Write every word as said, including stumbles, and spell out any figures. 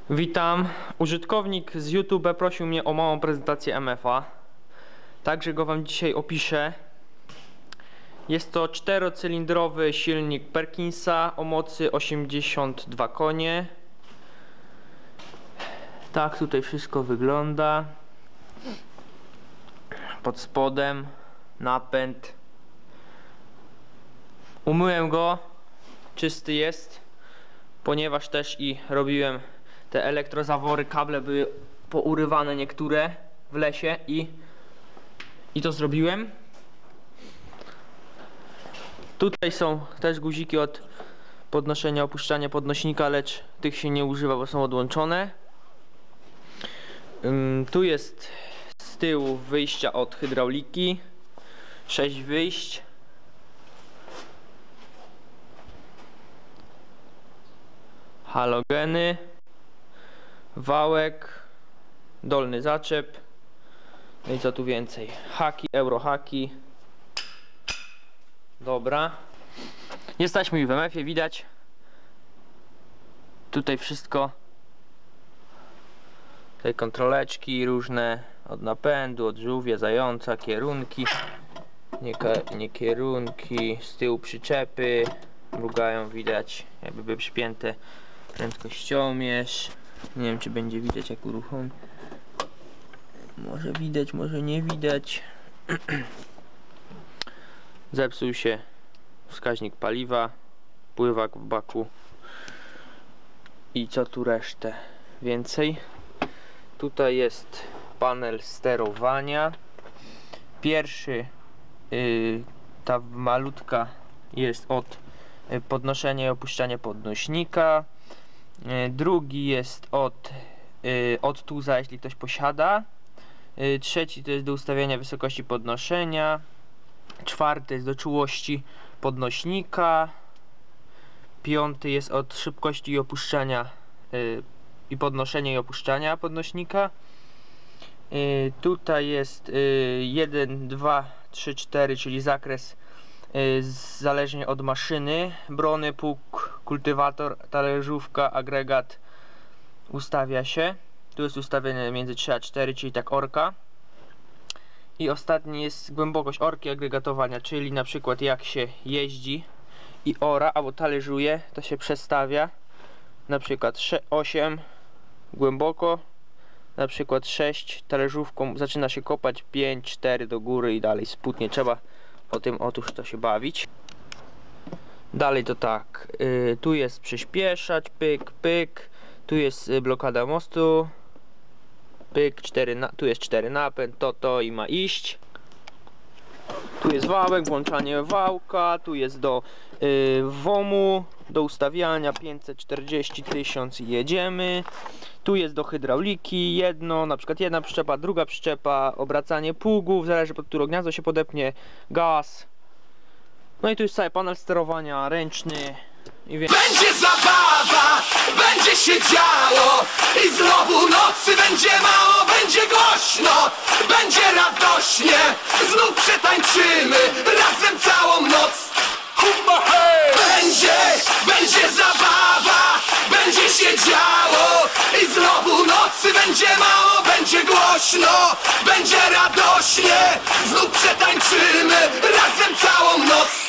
Witam. Użytkownik z YouTube prosił mnie o małą prezentację M F a. Także go wam dzisiaj opiszę. Jest to czterocylindrowy silnik Perkinsa o mocy osiemdziesiąt dwa konie. Tak tutaj wszystko wygląda. Pod spodem napęd. Umyłem go, czysty jest, ponieważ też i robiłem te elektrozawory, kable były pourywane niektóre w lesie i, i to zrobiłem. Tutaj są też guziki od podnoszenia, opuszczania podnośnika, lecz tych się nie używa, bo są odłączone. Ym, tu jest z tyłu wyjścia od hydrauliki, sześć wyjść. Halogeny, wałek, dolny zaczep, no i co tu więcej, haki, eurohaki. Dobra, jesteśmy w M F ie, widać tutaj wszystko, tutaj kontroleczki różne od napędu, od żółwia, zająca, kierunki, nie, nie kierunki, z tyłu przyczepy mrugają, widać jakby były przypięte. Prędkościomierz, nie wiem czy będzie widać jak uruchomi. Może widać, może nie widać. Zepsuł się wskaźnik paliwa, pływak w baku. I co tu resztę więcej? Tutaj jest panel sterowania. Pierwszy, yy, ta malutka jest od podnoszenia i opuszczania podnośnika. Drugi jest od, yy, od tuza, jeśli ktoś posiada. Yy, trzeci to jest do ustawiania wysokości podnoszenia. Czwarty jest do czułości podnośnika. Piąty jest od szybkości i opuszczania yy, i podnoszenia i opuszczania podnośnika. Yy, tutaj jest yy, jeden, dwa, trzy, cztery, czyli zakres yy, zależnie od maszyny. Brony, pług, kultywator, talerzówka, agregat ustawia się. Tu jest ustawienie między trzy a cztery, czyli tak orka. I ostatni jest głębokość orki agregatowania, czyli na przykład jak się jeździ i ora albo talerzuje, to się przestawia na przykład osiem głęboko, na przykład sześć talerzówką zaczyna się kopać, pięć, cztery do góry i dalej spód. Trzeba o tym otóż to się bawić. Dalej to tak, yy, tu jest przyspieszać, pyk, pyk, tu jest yy, blokada mostu, pyk, cztery na, tu jest cztery napęd, to, to i ma iść. Tu jest wałek, włączanie wałka, tu jest do yy, womu, do ustawiania pięćset czterdzieści, tysiąc i jedziemy. Tu jest do hydrauliki, jedno, na przykład jedna przyczepa, druga przyczepa, obracanie pługów, zależy pod którą gniazdo się podepnie, gaz. No i tu jest cały panel sterowania ręczny. I wie... Będzie zabawa, będzie się działo i znowu nocy będzie mało, będzie głośno, będzie radośnie, znów przetańczymy razem całą noc. Będzie, będzie zabawa, będzie się działo i znowu nocy będzie mało, będzie głośno, będzie radośnie, znów przetańczymy razem całą noc.